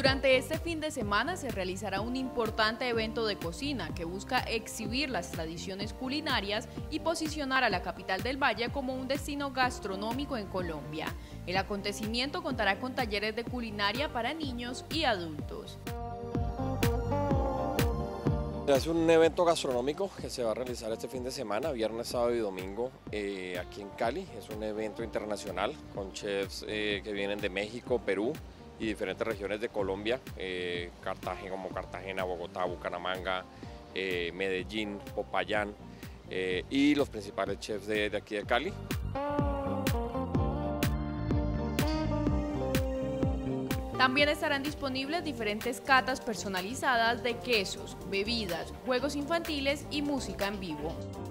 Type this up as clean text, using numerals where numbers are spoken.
Durante este fin de semana se realizará un importante evento de cocina que busca exhibir las tradiciones culinarias y posicionar a la capital del Valle como un destino gastronómico en Colombia. El acontecimiento contará con talleres de culinaria para niños y adultos. Es un evento gastronómico que se va a realizar este fin de semana, viernes, sábado y domingo, aquí en Cali. Es un evento internacional con chefs que vienen de México, Perú y diferentes regiones de Colombia, Cartagena, como Cartagena, Bogotá, Bucaramanga, Medellín, Popayán y los principales chefs de aquí de Cali. También estarán disponibles diferentes catas personalizadas de quesos, bebidas, juegos infantiles y música en vivo.